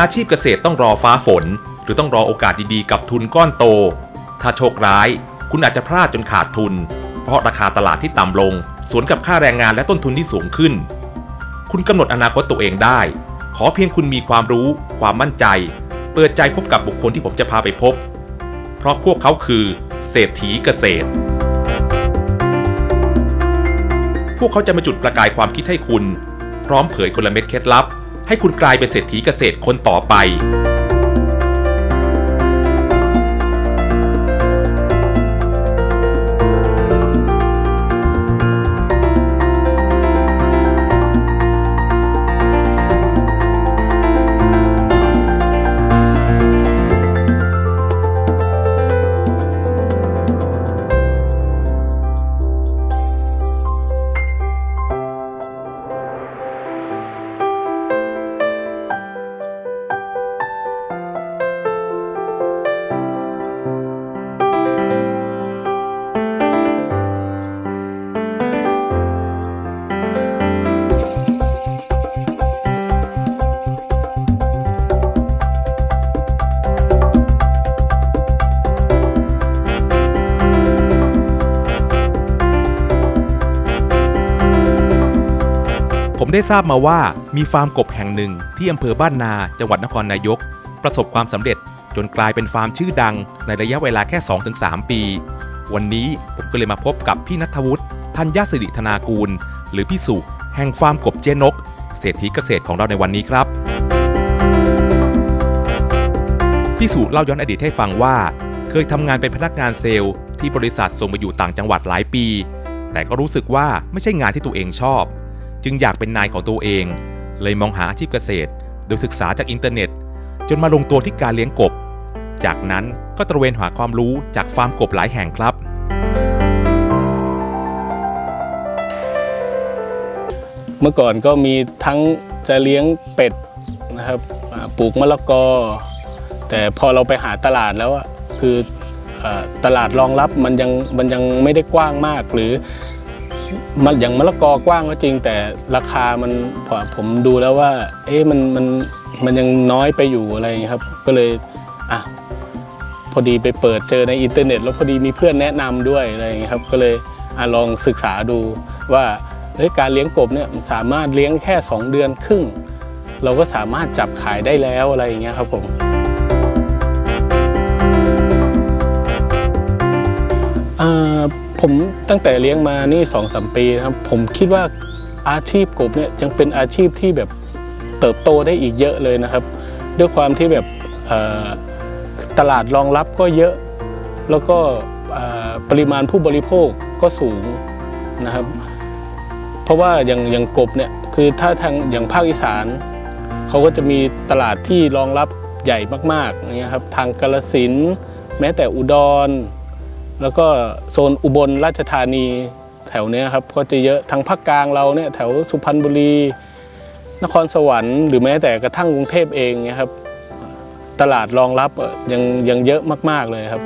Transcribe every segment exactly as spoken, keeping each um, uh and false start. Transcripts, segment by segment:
อาชีพเกษตรต้องรอฟ้าฝนหรือต้องรอโอกาสดีๆกับทุนก้อนโตถ้าโชคร้ายคุณอาจจะพลาดจนขาดทุนเพราะราคาตลาดที่ต่ำลงสวนกับค่าแรงงานและต้นทุนที่สูงขึ้นคุณกำหนดอนาคตตัวเองได้ขอเพียงคุณมีความรู้ความมั่นใจเปิดใจพบกับบุคคลที่ผมจะพาไปพบเพราะพวกเขาคือเศรษฐีเกษตรพวกเขาจะมาจุดประกายความคิดให้คุณพร้อมเผยกลเม็ดเคล็ดลับให้คุณกลายเป็นเศรษฐีเกษตรคนต่อไปผมได้ทราบมาว่ามีฟาร์มกบแห่งหนึ่งที่อำเภอบ้านนาจังหวัดนครนายกประสบความสำเร็จจนกลายเป็นฟาร์มชื่อดังในระยะเวลาแค่ สองถึงสาม ปีวันนี้ผมก็เลยมาพบกับพี่ณัฐวุฒิธัญสิริธนากูลหรือพี่สุแห่งฟาร์มกบเจ๊นกเศรษฐีเกษตรของเราในวันนี้ครับพี่สุเล่าย้อนอดีตให้ฟังว่าเคยทำงานเป็นพนักงานเซลล์ที่บริษัทส่งไปอยู่ต่างจังหวัดหลายปีแต่ก็รู้สึกว่าไม่ใช่งานที่ตัวเองชอบจึงอยากเป็นนายของตัวเองเลยมองหาอาชีพเกษตรโดยศึกษาจากอินเทอร์เน็ตจนมาลงตัวที่การเลี้ยงกบจากนั้นก็ตระเวนหาความรู้จากฟาร์มกบหลายแห่งครับเมื่อก่อนก็มีทั้งจะเลี้ยงเป็ดนะครับปลูกมะละกอแต่พอเราไปหาตลาดแล้วอ่ะคือตลาดรองรับมันยังมันยังไม่ได้กว้างมากหรือมันอย่างมะละกอกว้างก็จริงแต่ราคามันพอผมดูแล้วว่าเอ๊ะมันมันมันยังน้อยไปอยู่อะไรอย่างนี้ครับก็เลยอ่ะพอดีไปเปิดเจอในอินเทอร์เน็ตแล้วพอดีมีเพื่อนแนะนำด้วยอะไรอย่างนี้ครับก็เลยอ่ะลองศึกษาดูว่าเฮ้ยการเลี้ยงกบเนี่ยมันสามารถเลี้ยงแค่สองเดือนครึ่งเราก็สามารถจับขายได้แล้วอะไรอย่างเงี้ยครับผมอ่าผมตั้งแต่เลี้ยงมานี่สองสามปีนะครับผมคิดว่าอาชีพกบเนี่ยยังเป็นอาชีพที่แบบเติบโตได้อีกเยอะเลยนะครับด้วยความที่แบบตลาดรองรับก็เยอะแล้วก็ปริมาณผู้บริโภคก็สูงนะครับเพราะว่าอย่างอย่างกบเนี่ยคือถ้าทางอย่างภาคอีสานเขาก็จะมีตลาดที่รองรับใหญ่มากๆอย่างเงี้ยครับทางกาฬสินธุ์แม้แต่อุดรแล้วก็โซนอุบลราชธานีแถวนี้ครับก็จะเยอะทางภาคกลางเราเนี่ยแถวสุพรรณบุรีนครสวรรค์หรือแม้แต่กระทั่งกรุงเทพเองเนี่ยครับตลาดรองรับยังยังเยอะมากๆเลยครับ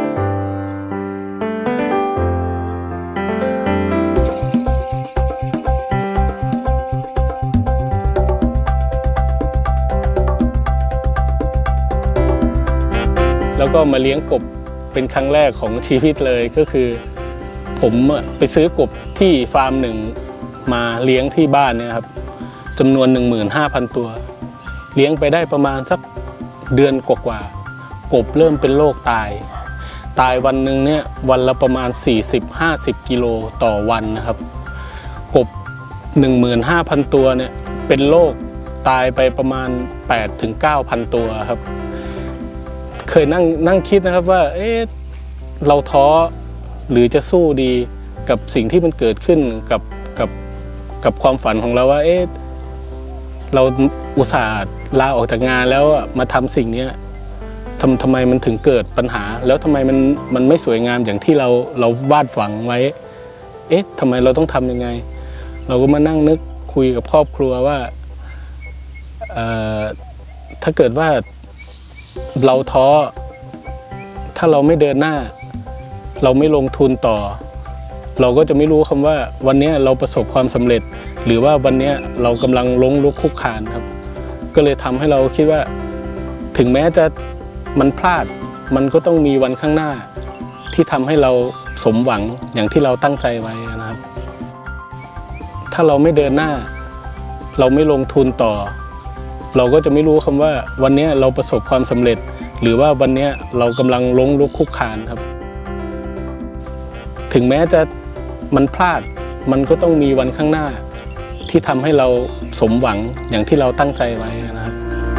แล้วก็มาเลี้ยงกบเป็นครั้งแรกของชีวิตเลยก็คือผมไปซื้อกบที่ฟาร์มหนึ่งมาเลี้ยงที่บ้านเนี่ยครับจำนวน หนึ่งหมื่นห้าพัน ตัวเลี้ยงไปได้ประมาณสักเดือนกว่าๆกบเริ่มเป็นโรคตายตายวันหนึ่งเนี่ยวันละประมาณ สี่สิบถึงห้าสิบ กิโลต่อวันนะครับกบ หนึ่งหมื่นห้าพัน ตัวเนี่ยเป็นโรคตายไปประมาณ แปดถึงเก้าพัน ตัวครับเคยนั่งนั่งคิดนะครับว่าเอ๊ะเราท้อหรือจะสู้ดีกับสิ่งที่มันเกิดขึ้นกับกับกับความฝันของเราว่าเอ๊ะเราอุตส่าห์ลาออกจากงานแล้วมาทำสิ่งนี้ทำทำไมมันถึงเกิดปัญหาแล้วทำไมมันมันไม่สวยงามอย่างที่เราเราวาดฝันไว้เอ๊ะทำไมเราต้องทำยังไงเราก็มานั่งนึกคุยกับครอบครัวว่าเอ่อถ้าเกิดว่าเราท้อถ้าเราไม่เดินหน้าเราไม่ลงทุนต่อเราก็จะไม่รู้คำว่าวันนี้เราประสบความสำเร็จหรือว่าวันนี้เรากำลังล้มลุกคลุกคลานครับก็เลยทำให้เราคิดว่าถึงแม้จะมันพลาดมันก็ต้องมีวันข้างหน้าที่ทำให้เราสมหวังอย่างที่เราตั้งใจไว้นะครับถ้าเราไม่เดินหน้าเราไม่ลงทุนต่อเราก็จะไม่รู้คำว่าวันนี้เราประสบความสำเร็จหรือว่าวันนี้เรากำลังล้มลุกคลุกคลานครับถึงแม้จะมันพลาดมันก็ต้องมีวันข้างหน้าที่ทำให้เราสมหวังอย่างที่เราตั้งใจไว้นะครับ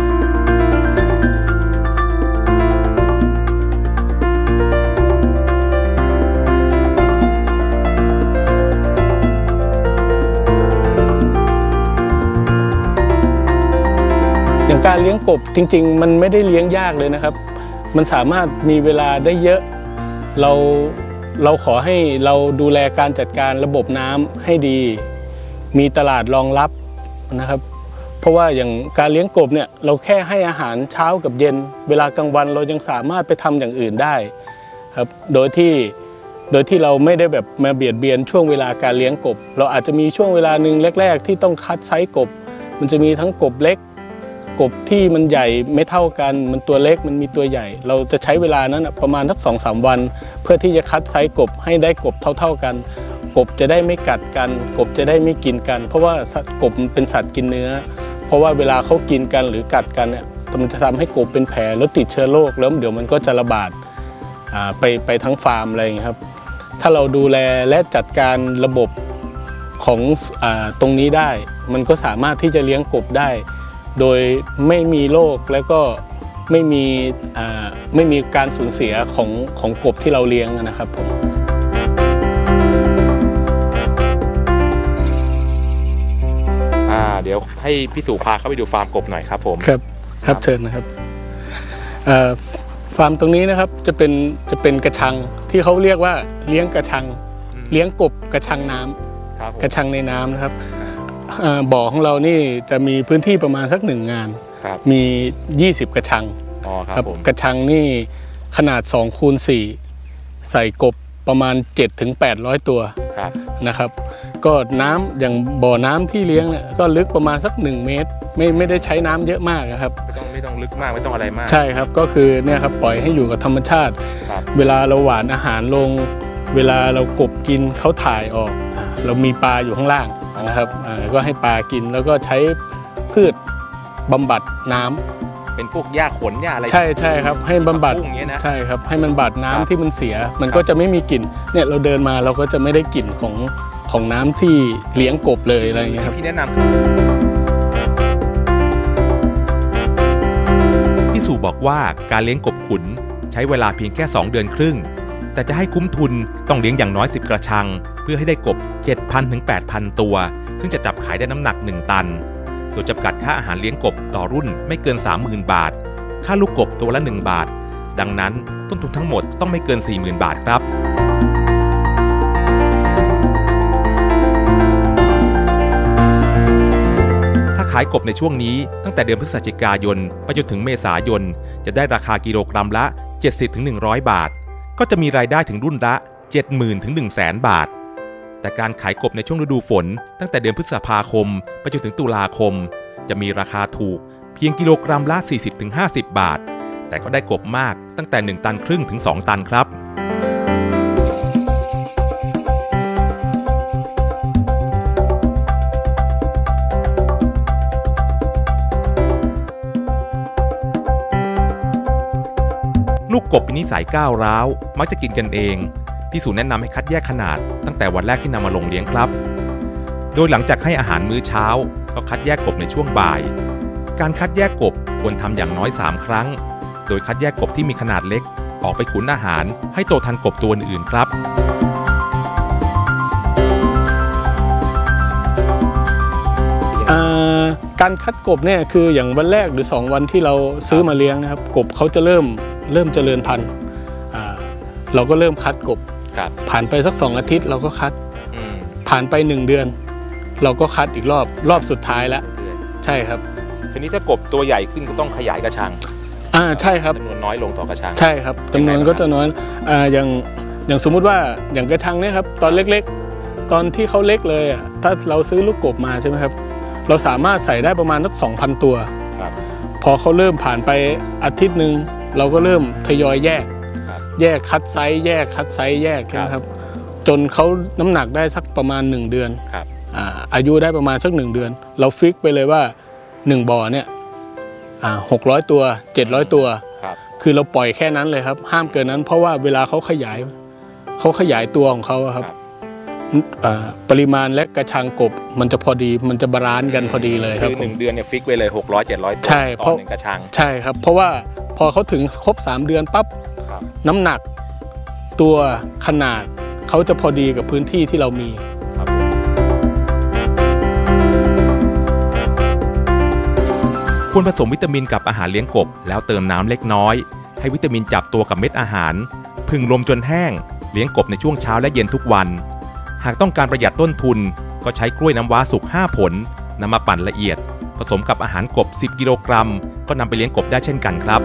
อย่างการเลี้ยงกบจริงๆมันไม่ได้เลี้ยงยากเลยนะครับมันสามารถมีเวลาได้เยอะเราเราขอให้เราดูแลการจัดการระบบน้ำให้ดีมีตลาดรองรับนะครับเพราะว่าอย่างการเลี้ยงกบเนี่ยเราแค่ให้อาหารเช้ากับเย็นเวลากลางวันเรายังสามารถไปทำอย่างอื่นได้ครับโดยที่โดยที่เราไม่ได้แบบมาเบียดเบียนช่วงเวลาการเลี้ยงกบเราอาจจะมีช่วงเวลาหนึ่งแรกๆที่ต้องคัดไซส์กบมันจะมีทั้งกบเล็กกบที่มันใหญ่ไม่เท่ากันมันตัวเล็กมันมีตัวใหญ่เราจะใช้เวลานั้นประมาณสักสองสามวันเพื่อที่จะคัดไซส์กบให้ได้กบเท่าๆกันกบจะได้ไม่กัดกันกบจะได้ไม่กินกันเพราะว่าสัตว์กบเป็นสัตว์กินเนื้อเพราะว่าเวลาเขากินกันหรือกัดกันเนี่ยมันจะทำให้กบเป็นแผลแล้วติดเชื้อโรคแล้วเดี๋ยวมันก็จะระบาดไปไปทั้งฟาร์มอะไรอย่างนี้ครับถ้าเราดูแลและจัดการระบบของตรงนี้ได้มันก็สามารถที่จะเลี้ยงกบได้โดยไม่มีโรคแล้วก็ไม่มีไม่มีการสูญเสียของของกบที่เราเลี้ยงนะครับผมเดี๋ยวให้พี่สุพาเข้าไปดูฟาร์มกบหน่อยครับผมครับครับเชิญนะครับฟาร์มตรงนี้นะครับจะเป็นจะเป็นกระชังที่เขาเรียกว่าเลี้ยงกระชังเลี้ยงกบกระชังน้ำกระชังในน้ำนะครับบ่อของเรานี่จะมีพื้นที่ประมาณสักหนึ่งงานมียี่สิบกระชังครับกระชังนี่ขนาดสองคูณสี่ใส่กบประมาณ เจ็ดถึงแปดร้อย ตัวนะครับก็น้ำอย่างบ่อน้ำที่เลี้ยงเนี่ยก็ลึกประมาณสักหนึ่งเมตรไม่ไม่ได้ใช้น้ำเยอะมากนะครับไม่ต้องไม่ต้องลึกมากไม่ต้องอะไรมากใช่ครับก็คือเนี่ยครับปล่อยให้อยู่กับธรรมชาติเวลาเราหว่านอาหารลงเวลาเรากบกินเขาถ่ายออกเรามีปลาอยู่ข้างล่างนะครับก็ให้ปลากินแล้วก็ใช้พืชบำบัดน้ำเป็นพวกหญ้าขนหญ้าอะไรใช่ใช่ครับให้บำบัดใช่ครับให้มันบำบัดน้ำที่มันเสียมันก็จะไม่มีกลิ่นเนี่ยเราเดินมาเราก็จะไม่ได้กลิ่นของของน้ำที่เลี้ยงกบเลยอะไรอย่างเงี้ยครับพี่แนะนำพี่สุบอกว่าการเลี้ยงกบขุนใช้เวลาเพียงแค่สองเดือนครึ่งแต่จะให้คุ้มทุนต้องเลี้ยงอย่างน้อยสิบกระชังเพื่อให้ได้กบ เจ็ดพัน ถึง แปดพัน ตัวซึ่งจะจับขายได้น้ำหนักหนึ่งตันโดยจำกัดค่าอาหารเลี้ยงกบต่อรุ่นไม่เกิน สามหมื่น บาทค่าลูกกบตัวละหนึ่งบาทดังนั้นต้นทุนทั้งหมดต้องไม่เกิน สี่หมื่น บาทครับถ้าขายกบในช่วงนี้ตั้งแต่เดือนพฤศจิกายนไปจนถึงเมษายนจะได้ราคากิโลกรัมละ เจ็ดสิบถึงหนึ่งร้อย บาทก็จะมีรายได้ถึงรุ่นละ เจ็ดหมื่น ถึง หนึ่งแสน บาทแต่การขายกบในช่วงฤดูฝนตั้งแต่เดือนพฤษภาคมไปจนถึงตุลาคมจะมีราคาถูกเพียงกิโลกรัมละ สี่สิบถึงห้าสิบ บาทแต่ก็ได้กบมากตั้งแต่หนึ่งตันครึ่งถึงสองตันครับลูกกบเป็นนิสัยก้าวร้าวมักจะกินกันเองพี่สุแนะนำให้คัดแยกขนาดตั้งแต่วันแรกที่นำมาลงเลี้ยงครับโดยหลังจากให้อาหารมื้อเช้าก็คัดแยกกบในช่วงบ่ายการคัดแยกกบควรทำอย่างน้อยสามครั้งโดยคัดแยกกบที่มีขนาดเล็กออกไปขุนอาหารให้โตทันกบตัวอื่นๆครับการคัดกบเนี่ยคืออย่างวันแรกหรือสองวันที่เราซื้อมาเลี้ยงนะครับกบเขาจะเริ่มเริ่มเจริญพันธุ์เราก็เริ่มคัดกบผ่านไปสักสองอาทิตย์เราก็คัดผ่านไปหนึ่งเดือนเราก็คัดอีกรอบรอบสุดท้ายแล้วใช่ครับทีนี้ถ้ากบตัวใหญ่ขึ้นก็ต้องขยายกระชังอ่าใช่ครับจำนวนน้อยลงต่อกระชังใช่ครับจำนวนก็จะน้อยอ่าอย่างอย่างสมมุติว่าอย่างกระชังเนี่ยครับตอนเล็กๆตอนที่เขาเล็กเลยอ่ะถ้าเราซื้อลูกกบมาใช่ไหมครับเราสามารถใส่ได้ประมาณสัก สองพัน ตัวพอเขาเริ่มผ่านไปอาทิตย์หนึ่งเราก็เริ่มทยอยแยกแยกคัดไซส์แยกคัดไซส์แยกใช่ไหมครับจนเขาน้ำหนักได้สักประมาณหนึ่งเดือนอ่าอายุได้ประมาณสักหนึ่งเดือนเราฟิกไปเลยว่าหนึ่งบ่อเนี่ยอ่าหกร้อยตัวเจ็ดร้อยตัวคือเราปล่อยแค่นั้นเลยครับห้ามเกินนั้นเพราะว่าเวลาเขาขยายเขาขยายตัวของเขาครับปริมาณและกระชังกบมันจะพอดีมันจะบาลานซ์กันพอดีเลยครับคือหนึ่งเดือนเนี่ยฟิกไว้เลยหกร้อย เจ็ดร้อยตัวต่อหนึ่งกระชังใช่ครับเพราะว่าพอเขาถึงครบสามเดือนปั๊บน้ำหนักตัวขนาดเขาจะพอดีกับพื้นที่ที่เรามีควรผสมวิตามินกับอาหารเลี้ยงกบแล้วเติมน้ำเล็กน้อยให้วิตามินจับตัวกับเม็ดอาหารผึ่งลมจนแห้งเลี้ยงกบในช่วงเช้าและเย็นทุกวันหากต้องการประหยัดต้นทุนก็ใช้กล้วยน้ำว้าสุกห้าผลนำมาปั่นละเอียดผสมกับอาหารกบสิบกิโลกรัมก็นำไปเลี้ยงกบได้เช่นกันครับ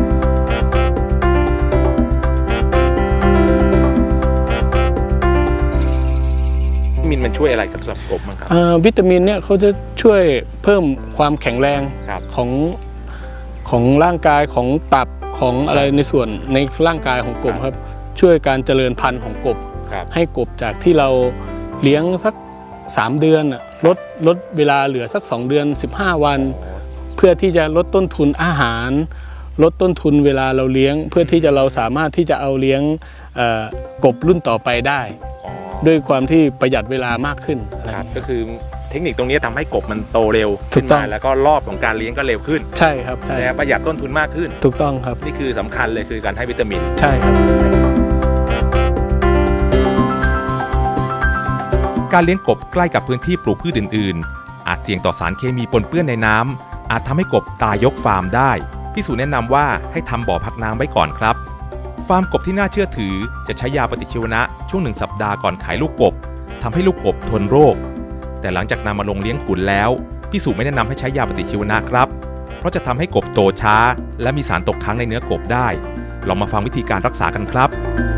วิตามินมันช่วยอะไรกับสำหรับกบบ้างครับวิตามินเนี่ยเขาจะช่วยเพิ่มความแข็งแรงของของร่างกายของตับของอะไรในส่วนในร่างกายของกบครับช่วยการเจริญพันธุ์ของกบให้กบจากที่เราเลี้ยงสักสามเดือนลดลดเวลาเหลือสักสองเดือนสิบห้าวันเพื่อที่จะลดต้นทุนอาหารลดต้นทุนเวลาเราเลี้ยงเพื่อที่จะเราสามารถที่จะเอาเลี้ยงกบรุ่นต่อไปได้ด้วยความที่ประหยัดเวลามากขึ้นครับก็คือเทคนิคตรงนี้ทำให้กบมันโตเร็วขึ้นมาแล้วก็รอบของการเลี้ยงก็เร็วขึ้นใช่ครับใช่และประหยัดต้นทุนมากขึ้นถูกต้องครับนี่คือสำคัญเลยคือการให้วิตามินใช่ครับการเลี้ยงกบใกล้กับพื้นที่ปลูกพืชอื่นๆอาจเสี่ยงต่อสารเคมีปนเปื้อนในน้ำอาจทำให้กบตายยกฟาร์มได้พี่สุแนะนำว่าให้ทำบ่อพักน้ำไว้ก่อนครับฟาร์มกบที่น่าเชื่อถือจะใช้ยาปฏิชีวนะช่วงหนึ่งสัปดาห์ก่อนขายลูกกบทำให้ลูกกบทนโรคแต่หลังจากนำมาลงเลี้ยงขุนแล้วพี่สุไม่แนะนำให้ใช้ยาปฏิชีวนะครับเพราะจะทำให้กบโตช้าและมีสารตกค้างในเนื้อกบได้ลองมาฟังวิธีการรักษากันครับ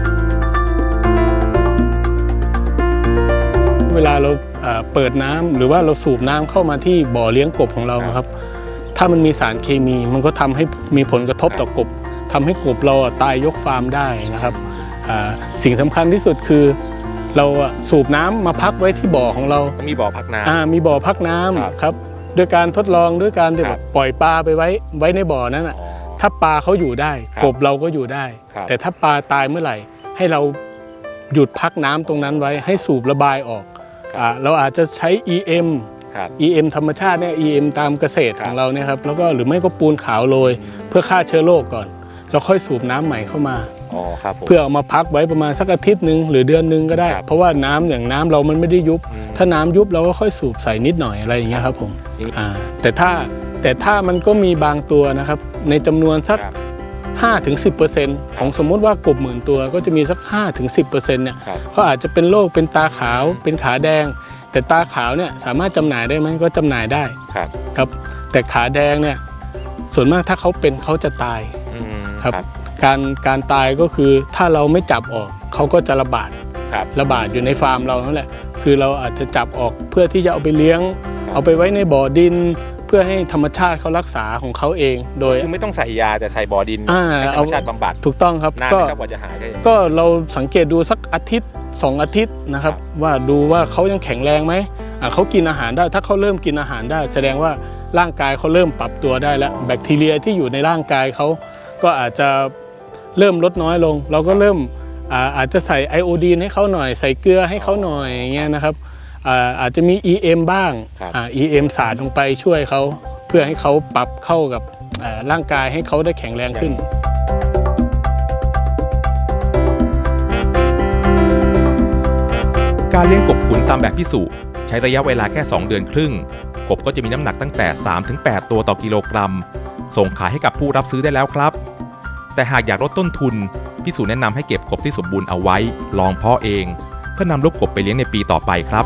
เวลาเราเปิดน้ำหรือว่าเราสูบน้ำเข้ามาที่บ่อเลี้ยงกบของเราครับถ้ามันมีสารเคมีมันก็ทำให้มีผลกระทบต่อกบทำให้กบเราตายยกฟาร์มได้นะครับสิ่งสำคัญที่สุดคือเราสูบน้ำมาพักไว้ที่บ่อของเรามีบ่อพักน้ำมีบ่อพักน้ำครับด้วยการทดลองด้วยการปล่อยปลาไปไว้ไว้ในบ่อนั้นนะถ้าปลาเขาอยู่ได้กบเราก็อยู่ได้แต่ถ้าปลาตายเมื่อไหร่ให้เราหยุดพักน้ำตรงนั้นไว้ให้สูบระบายออกเราอาจจะใช้ อี เอ็ม อี เอ็ม ธรรมชาติเนี่ย อี เอ็ม ตามเกษตรของเราเนี่ยครับแล้วก็หรือไม่ก็ปูนขาวโรยเพื่อฆ่าเชื้อโรคก่อนแล้วค่อยสูบน้ำใหม่เข้ามาเพื่อเอามาพักไว้ประมาณสักอาทิตย์หนึ่งหรือเดือนหนึ่งก็ได้เพราะว่าน้ำอย่างน้ำเรามันไม่ได้ยุบถ้าน้ำยุบเราก็ค่อยสูบใส่นิดหน่อยอะไรอย่างเงี้ยครับผมแต่ถ้าแต่ถ้ามันก็มีบางตัวนะครับในจำนวนสัก ห้าถึงสิบเปอร์เซ็นต์ ของสมมติว่ากบหมื่นตัวก็จะมีสัก ห้าถึงสิบเปอร์เซ็นต์ เนี่ยเขาอาจจะเป็นโรคเป็นตาขาวเป็นขาแดงแต่ตาขาวเนี่ยสามารถจำหน่ายได้ไหมก็จำหน่ายได้ครับครับแต่ขาแดงเนี่ยส่วนมากถ้าเขาเป็นเขาจะตายครับการการตายก็คือถ้าเราไม่จับออกเขาก็จะระบาดระบาดอยู่ในฟาร์มเรานั่นแหละคือเราอาจจะจับออกเพื่อที่จะเอาไปเลี้ยงเอาไปไว้ในบ่อดินเพื่อให้ธรรมชาติเขารักษาของเขาเองโดยคือไม่ต้องใส่ยาแต่ใส่บ่อดินให้ธรรมชาติบำบัดถูกต้องครับก็กว่าจะหายได้ก็เราสังเกตดูสักอาทิตย์สองอาทิตย์นะครับว่าดูว่าเขายังแข็งแรงไหมเขากินอาหารได้ถ้าเขาเริ่มกินอาหารได้แสดงว่าร่างกายเขาเริ่มปรับตัวได้แล้วแบคทีเรียที่อยู่ในร่างกายเขาก็อาจจะเริ่มลดน้อยลงเราก็เริ่มอาจจะใส่ไอโอดีนให้เขาหน่อยใส่เกลือให้เขาหน่อยอย่างเงี้ยนะครับอาจจะมี อี เอ็ม บ้าง อี เอ็ม สาดลงไปช่วยเขาเพื่อให้เขาปรับเข้ากับร่างกายให้เขาได้แข็งแรงขึ้นการเลี้ยงกบขุนตามแบบพี่สุใช้ระยะเวลาแค่สองเดือนครึ่งกบก็จะมีน้ำหนักตั้งแต่ สามถึงแปด ตัวต่อกิโลกรัมส่งขายให้กับผู้รับซื้อได้แล้วครับแต่หากอยากลดต้นทุนพี่สุแนะนำให้เก็บกบที่สมบูรณ์เอาไว้ลองเพาะเองเพื่อนำลูกกบไปเลี้ยงในปีต่อไปครับ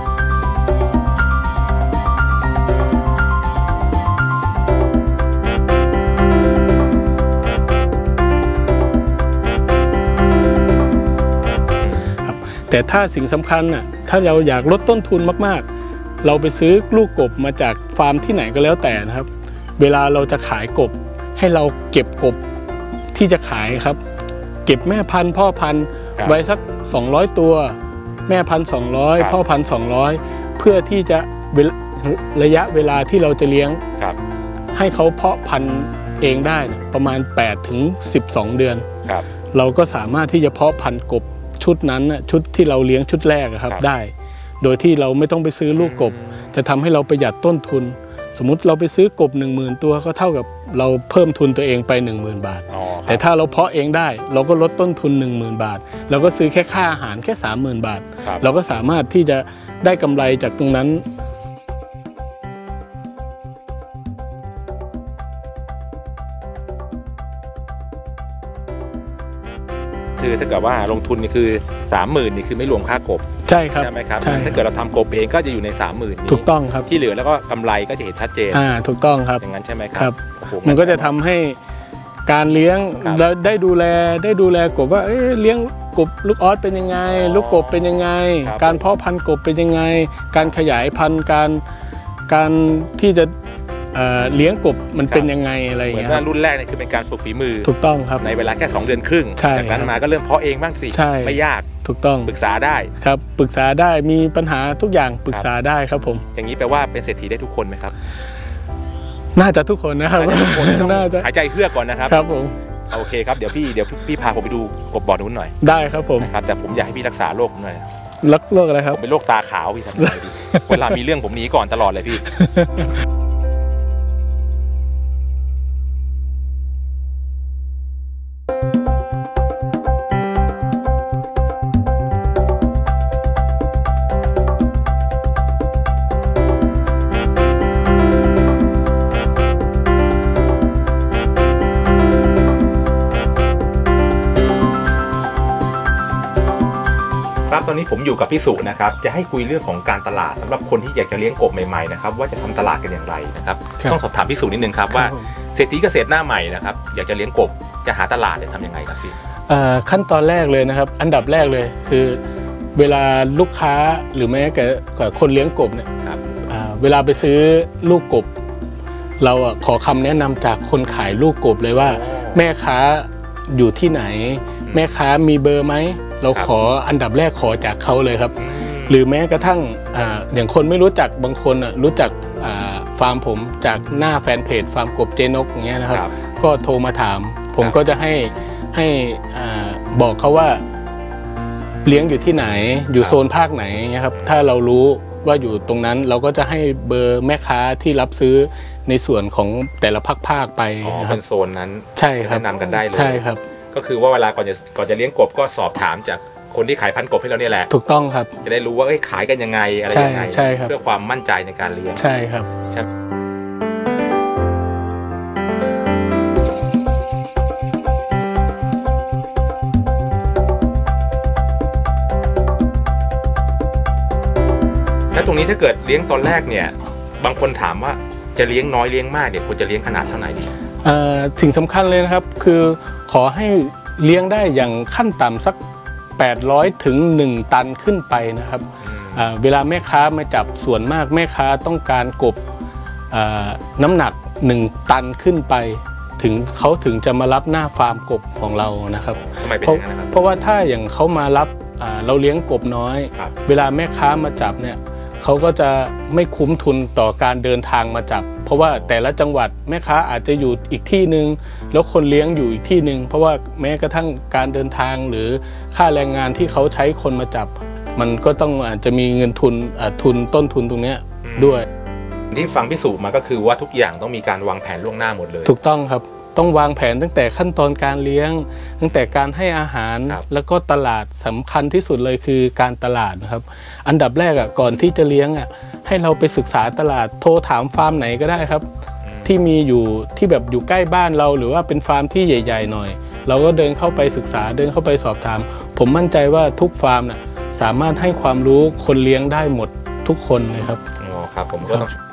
แต่ถ้าสิ่งสำคัญน่ะถ้าเราอยากลดต้นทุนมากๆเราไปซื้อลูกกบมาจากฟาร์มที่ไหนก็แล้วแต่นะครับเวลาเราจะขายกบให้เราเก็บกบที่จะขายครับเก็บแม่พันธุ์พ่อพันธุ์ไว้สักสองร้อยตัวแม่พันธุ์สองร้อยพ่อพันธุ์สองร้อยเพื่อที่จะระยะเวลาที่เราจะเลี้ยงให้เขาเพาะพันธุ์เองได้ประมาณแปดถึงสิบสองเดือนเราก็สามารถที่จะเพาะพันธุ์กบชุดนั้นชุดที่เราเลี้ยงชุดแรกครับได้โดยที่เราไม่ต้องไปซื้อลูกกบจะทำให้เราประหยัดต้นทุนสมมุติเราไปซื้อกบ หนึ่งหมื่น ตัวก็เท่ากับเราเพิ่มทุนตัวเองไป หนึ่งหมื่น บาทแต่ถ้าเราเพาะเองได้เราก็ลดต้นทุน หนึ่งหมื่น บาทเราก็ซื้อแค่ค่าอาหารแค่ สามหมื่น บาทเราก็สามารถที่จะได้กำไรจากตรงนั้นคือถ้าเกิดว่าลงทุนนี่คือ สามหมื่น นี่คือไม่รวมค่ากบใช่ครับใช่ไหมครับถ้าเกิดเราทำกบเองก็จะอยู่ใน สามหมื่น นี้ถูกต้องครับที่เหลือแล้วก็กำไรก็จะเห็นชัดเจนอ่าถูกต้องครับอย่างนั้นใช่ไหมครับมันก็จะทำให้การเลี้ยงแล้วได้ดูแลได้ดูแลกบว่าเอ้ยเลี้ยงกบลูกออสเป็นยังไงลูกกบเป็นยังไงการเพาะพันธุ์กบเป็นยังไงการขยายพันธุ์การการที่จะเลี้ยงกบมันเป็นยังไงอะไรอย่างเงี้ยเหมือนว่ารุ่นแรกเนี่ยคือเป็นการฝึกฝีมือถูกต้องครับในเวลาแค่สองเดือนครึ่งจากนั้นมาก็เริ่มเพาะเองบ้างสิไม่ยากถูกต้องปรึกษาได้ครับปรึกษาได้มีปัญหาทุกอย่างปรึกษาได้ครับผมอย่างนี้แปลว่าเป็นเศรษฐีได้ทุกคนไหมครับน่าจะทุกคนนะครับน่าจะหายใจเฮือกก่อนนะครับครับผมโอเคครับเดี๋ยวพี่เดี๋ยวพี่พาผมไปดูกบบ่อนู้นหน่อยได้ครับผมครับแต่ผมอยากให้พี่รักษาโรคหน่อยรักโรคอะไรครับผมเป็นโรคตาขาวพี่ทำยังไงดีเวลามีเรื่องผมหนีก่อนตลอดเลยพี่ครับตอนนี้ผมอยู่กับพี่สุนะครับจะให้คุยเรื่องของการตลาดสำหรับคนที่อยากจะเลี้ยงกบใหม่ๆนะครับว่าจะทำตลาดกันอย่างไรนะครับต้องสอบถามพี่สุนิดนึงครับว่าเศรษฐีเกษตรหน้าใหม่นะครับอยากจะเลี้ยงกบจะหาตลาดจะทำยังไงครับพี่ขั้นตอนแรกเลยนะครับอันดับแรกเลยคือเวลาลูกค้าหรือแม้แต่คนเลี้ยงกบเนี่ยเวลาไปซื้อลูกกบเราขอคำแนะนำจากคนขายลูกกบเลยว่าแม่ค้าอยู่ที่ไหนแม่ค้ามีเบอร์ไหมเราขออันดับแรกขอจากเขาเลยครับหรือแม้กระทั่ง อ, อย่างคนไม่รู้จักบางคนรู้จักฟาร์มผมจากหน้าแฟนเพจฟาร์มกบเจนกอย่างเงี้ยนะครับก็โทรมาถามผมก็จะให้ให้บอกเขาว่าเลี้ยงอยู่ที่ไหนอยู่โซนภาคไหนนะครับถ้าเรารู้ว่าอยู่ตรงนั้นเราก็จะให้เบอร์แม่ค้าที่รับซื้อในส่วนของแต่ละภาคภาคไปนะครับเป็นโซนนั้นใช่ครับแนะนำกันได้เลยใช่ครับก็คือว่าเวลาก่อนจะก่อนจะเลี้ยงกบก็สอบถามจากคนที่ขายพันธุ์กบให้เราเนี่ยแหละถูกต้องครับจะได้รู้ว่าเอ้ยขายกันยังไงอะไรยังไงใช่ครับเพื่อความมั่นใจในการเลี้ยงใช่ครับแล้วตรงนี้ถ้าเกิดเลี้ยงตอนแรกเนี่ยบางคนถามว่าจะเลี้ยงน้อยเลี้ยงมากเนี่ยควรจะเลี้ยงขนาดเท่าไหร่ดีสิ่งสำคัญเลยนะครับคือขอให้เลี้ยงได้อย่างขั้นต่ำสักแปดร้อยถึงหนึ่งตันขึ้นไปนะครับเวลาแม่ค้ามาจับส่วนมากแม่ค้าต้องการกบน้ำหนักหนึ่งตันขึ้นไปถึงเขาถึงจะมารับหน้าฟาร์มกบของเรานะครับเพราะเพราะว่าถ้าอย่างเขามารับเราเลี้ยงกบน้อยเวลาแม่ค้ามาจับเนี่ยเขาก็จะไม่คุ้มทุนต่อการเดินทางมาจับเพราะว่าแต่ละจังหวัดแม่ค้าอาจจะอยู่อีกที่หนึ่งแล้วคนเลี้ยงอยู่อีกที่หนึ่งเพราะว่าแม้กระทั่งการเดินทางหรือค่าแรงงานที่เขาใช้คนมาจับมันก็ต้องอาจจะมีเงินทุนทุนต้นทุนตรงนี้ด้วยที่ฟังพี่สุมาก็คือว่าทุกอย่างต้องมีการวางแผนล่วงหน้าหมดเลยถูกต้องครับต้องวางแผนตั้งแต่ขั้นตอนการเลี้ยงตั้งแต่การให้อาหารแล้วก็ตลาดสำคัญที่สุดเลยคือการตลาดนะครับอันดับแรกอ่ะก่อนที่จะเลี้ยงอ่ะให้เราไปศึกษาตลาดโทรถามฟาร์มไหนก็ได้ครับที่มีอยู่ที่แบบอยู่ใกล้บ้านเราหรือว่าเป็นฟาร์มที่ใหญ่ๆหน่อยเราก็เดินเข้าไปศึกษาเดินเข้าไปสอบถามผมมั่นใจว่าทุกฟาร์มน่ะสามารถให้ความรู้คนเลี้ยงได้หมดทุกคนเลยครับอ๋อครับผมก็ต้อง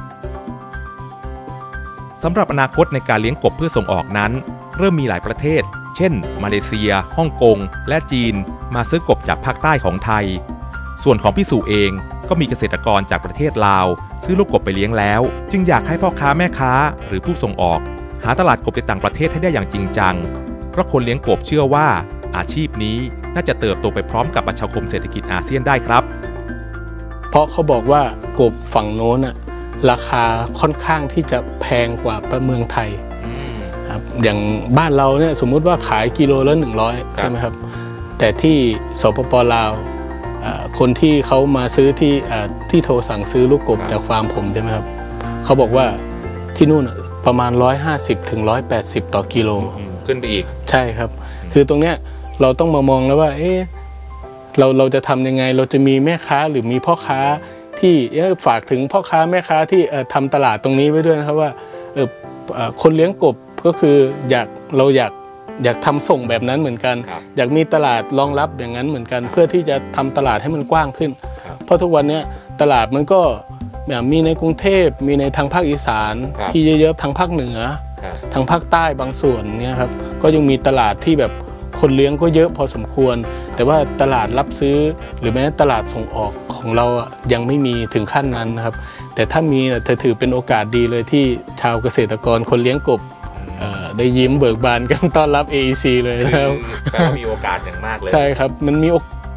สำหรับอนาคตในการเลี้ยงกบเพื่อส่งออกนั้นเริ่มมีหลายประเทศเช่นมาเลเซียฮ่องกงและจีนมาซื้อกบจากภาคใต้ของไทยส่วนของพี่สุเองก็มีเกษตรกรจากประเทศลาวซื้อลูกกบไปเลี้ยงแล้วจึงอยากให้พ่อค้าแม่ค้าหรือผู้ส่งออกหาตลาดกบในต่างประเทศให้ได้อย่างจริงจังเพราะคนเลี้ยงกบเชื่อว่าอาชีพนี้น่าจะเติบโตไปพร้อมกับประชาคมเศรษฐกิจอาเซียนได้ครับเพราะเขาบอกว่ากบฝั่งโน้นอะราคาค่อนข้างที่จะแพงกว่าเมืองไทยครับอย่างบ้านเราเนี่ยสมมุติว่าขายกิโลละหนึ่งร้อยใช่ไหมครับแต่ที่สปป.ลาวคนที่เขามาซื้อที่ที่โทรสั่งซื้อลูกกบจากฟาร์มผมใช่ไหมครับเขาบอกว่าที่นู่นประมาณหนึ่งร้อยห้าสิบถึงหนึ่งร้อยแปดสิบต่อกิโลขึ้นไปอีกใช่ครับคือตรงเนี้ยเราต้องมามองแล้วว่าเอ๊ะเราเราจะทำยังไงเราจะมีแม่ค้าหรือมีพ่อค้าที่ฝากถึงพ่อค้าแม่ค้าที่ทำตลาดตรงนี้ไว้ด้วยนะครับว่าเออคนเลี้ยงกบก็คืออยากเราอยากอยากทำส่งแบบนั้นเหมือนกันอยากมีตลาดรองรับอย่างนั้นเหมือนกันเพื่อที่จะทำตลาดให้มันกว้างขึ้นเพราะทุกวันนี้ตลาดมันก็มีในกรุงเทพมีในทางภาคอีสานที่เยอะๆทางภาคเหนือทางภาคใต้บางส่วนเนี่ยครับก็ยังมีตลาดที่แบบคนเลี้ยงก็เยอะพอสมควรแต่ว่าตลาดรับซื้อหรือแม้ตลาดส่งออกของเรายังไม่มีถึงขั้นนั้นนะครับแต่ถ้ามีจะถือเป็นโอกาสดีเลยที่ชาวเกษตรกรคนเลี้ยงกบได้ยิ้มเบิกบานกันต้อนรับ เอ อี ซี เลยนะครับแปลว่ามีโอกาสอย่างมากเลยใช่ครับมันมี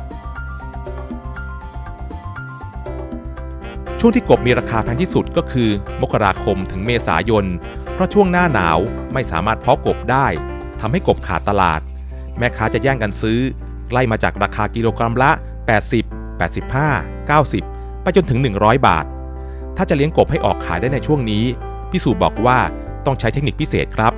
ช่วงที่กบมีราคาแพงที่สุดก็คือมกราคมถึงเมษายนเพราะช่วงหน้าหนาวไม่สามารถเพาะกบได้ทำให้กบขาดตลาดแม่ค้าจะแย่งกันซื้อไล่มาจากราคากิโลกรัมละแปดสิบ แปดสิบห้า เก้าสิบไปจนถึงหนึ่งร้อยบาทถ้าจะเลี้ยงกบให้ออกขายได้ในช่วงนี้พี่สูบอกว่าต้องใช้เทคนิคพิเศษครับ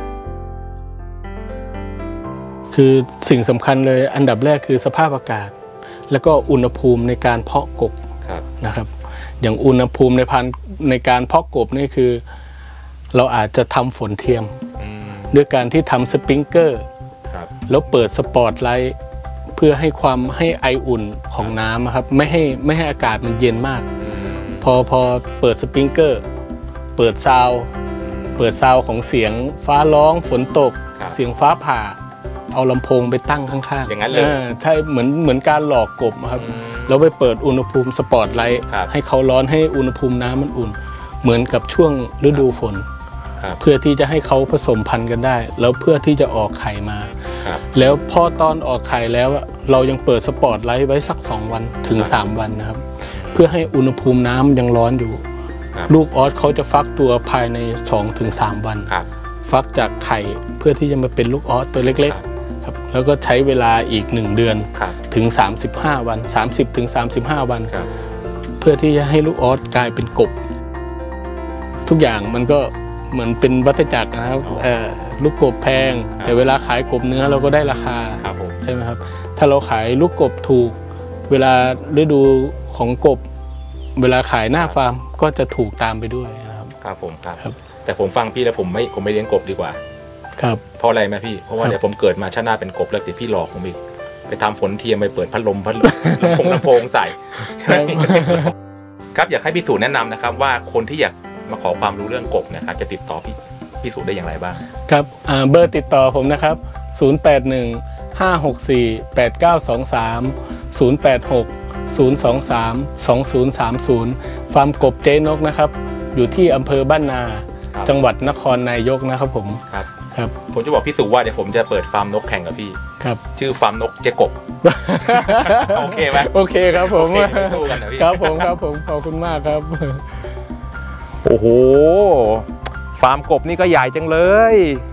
คือสิ่งสำคัญเลยอันดับแรกคือสภาพอากาศแล้วก็อุณหภูมิในการเพาะกบนะครับอย่างอุณหภูมิในพันในการเพาะกบนี่คือเราอาจจะทำฝนเทียมด้วยการที่ทำสปริงเกอร์แล้วเปิดสปอตไลท์เพื่อให้ความให้ไออุ่นของน้ำครับไม่ให้ไม่ให้อากาศมันเย็นมากพอพอเปิดสปริงเกอร์เปิดซาวเปิดซาวของเสียงฟ้าร้องฝนตกเสียงฟ้าผ่าเอาลำโพงไปตั้งข้างๆอย่างนั้นเลยใช่เหมือนเหมือนการหลอกกบครับแล้วไปเปิดอุณหภูมิสปอตไลท์ให้เขาร้อนให้อุณหภูมิน้ำมันอุ่นเหมือนกับช่วงฤดูฝนเพื่อที่จะให้เขาผสมพันธุ์กันได้แล้วเพื่อที่จะออกไข่มาแล้วพอตอนออกไข่แล้วเรายังเปิดสปอตไลท์ไว้สักสองวันถึงสามวันนะครับเพื่อให้อุณหภูมิน้ำยังร้อนอยู่ลูกออสเขาจะฟักตัวภายใน สองถึงสาม วันฟักจากไข่เพื่อที่จะมาเป็นลูกออสตัวเล็กๆครับแล้วก็ใช้เวลาอีกหนึ่งเดือนถึงสามสิบห้าวันสามสิบถึงสามสิบห้าวันเพื่อที่จะให้ลูกออสกลายเป็นกบทุกอย่างมันก็เหมือนเป็นวัฏจักรนะครับลูกกบแพงแต่เวลาขายกบเนื้อเราก็ได้ราคาใช่ไหมครับถ้าเราขายลูกกบถูกเวลาฤดูของกบเวลาขายหน้าฟาร์มก็จะถูกตามไปด้วยนะครับครับผมครับแต่ผมฟังพี่แล้วผมไม่ผมไม่เลี้ยงกบดีกว่าครับเพราะอะไรไหมพี่เพราะว่าเดี๋ยวผมเกิดมาชาติหน้าเป็นกบแล้วติดพี่หลอกผมอีกไปทำฝนเทียมไปเปิดพัดลมพัดลมลำโพงลำโพงใส่ครับอยากให้พี่สูแนะนำนะครับว่าคนที่อยากมาขอความรู้เรื่องกบนะครับจะติดต่อพี่พี่สูได้อย่างไรบ้างครับเบอร์ติดต่อผมนะครับศูนย์ แปด หนึ่ง ห้า หก สี่ แปด เก้า สอง สาม ศูนย์ แปด หก ศูนย์ สอง สาม สอง ศูนย์ สาม ศูนย์ฟาร์มกบเจ๊นกนะครับอยู่ที่อำเภอบ้านนาจังหวัดนครนายกนะครับผมครับครับผมจะบอกพี่สุว่าเดี๋ยวผมจะเปิดฟาร์มนกแข่งกับพี่ครับชื่อฟาร์มนกเจ๊กบโอเคไหมโอเคครับผมครับผมครับผมขอบคุณมากครับโอ้โหฟาร์มกบนี่ก็ใหญ่จังเลย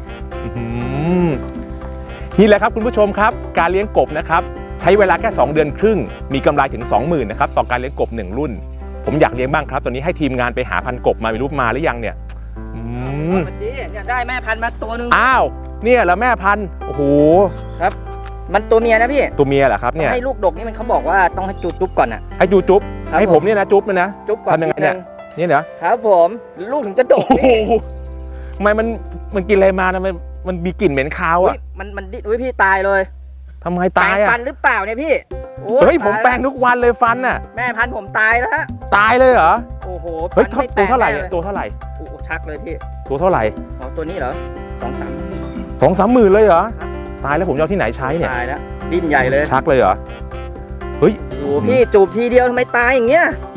นี่แหละครับคุณผู้ชมครับการเลี้ยงกบนะครับใช้เวลาแค่สองเดือนครึ่งมีกำไรถึง สองหมื่น นะครับต่อการเลี้ยงกบหนึ่งรุ่นผมอยากเลี้ยงบ้างครับตอนนี้ให้ทีมงานไปหาพันกบมาไม่รู้มาหรือยังเนี่ยอืมเนี่ยได้แม่พันธุ์มาตัวนึงอ้าวเนี่ยแล้วแม่พันธุ์โอ้โหครับมันตัวเมียนะพี่ตัวเมียเหรอครับเนี่ยให้ลูกดกนี่มันเขาบอกว่าต้องให้จุ๊บจุ๊บก่อนอ่ะให้จุ๊บจุ๊บให้ผมเนี่ยนะจุ๊บเลยนะจุ๊บก่อนทำยังไงเนี่ยนี่เหรอครับผมลูกถึงจะดกทำไมมันมันกินอะไรมาทำไมมันมีกลิ่นเหม็นคาวอ่ะมันมันดิ้นพี่ตายเลยทำไมตายอ่ะฟันหรือเปล่าเนี่ยพี่เฮ้ยผมแปรงทุกวันเลยฟันน่ะแม่พันธุ์ผมตายแล้วฮะตายเลยเหรอโอ้โหเฮ้ยตัวเท่าไหร่ตัวเท่าไหร่โอ้ชักเลยพี่ตัวเท่าไหร่อ๋อตัวนี้เหรอสองสามสองสามหมื่นเลยเหรอตายแล้วผมจะเอาที่ไหนใช้เนี่ยตายแล้วดิ้นใหญ่เลยชักเลยเหรอเฮ้ยโอ้พี่จูบทีเดียวทำไมตายอย่างเงี้ย